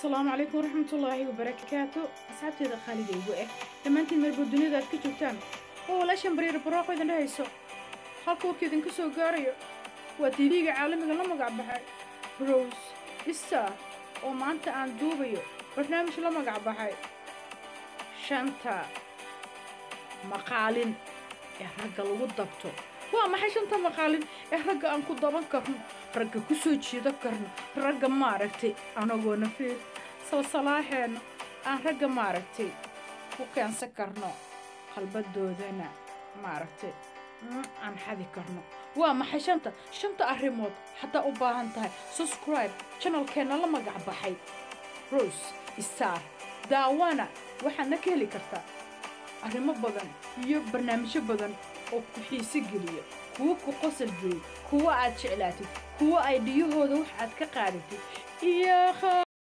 السلام عليكم ورحمة الله وبركاته. أصحابتي ذا خالد يقول لما أنتي مربو الدنيا ذا كتبتان ولا شن بريرة براقو إذا نهيسو halkuu idinka soo gaarayo waa TV-ga caalamiga la magac baxay Rose Issa oo maanta aan duubayo barnaamij la magac baxay shanta maqaalin ee ragga lagu dabto. waa maxay shanta maqaalin ee ragga aan ku daban karno, ragga ku soo jiida karno, ragga maaragtay anagoo nafiir salsalaaheena aan ragga maaragtay ku keensan karno qalbadoodana maaragtay aan xadi karno. waa maxay shanta arrimood hatta u baahan tahay subscribe channelkeena la magac baxay Rose Issa daawana waxaana ka heli kartaa arrimo badan iyo barnaamijyo badan oo ku xiisi geliya, kuwa ku qosol geliya, kuwa aad jeclaatid, kuwa ay dhiyahooda wax aad ka qaadatid iyo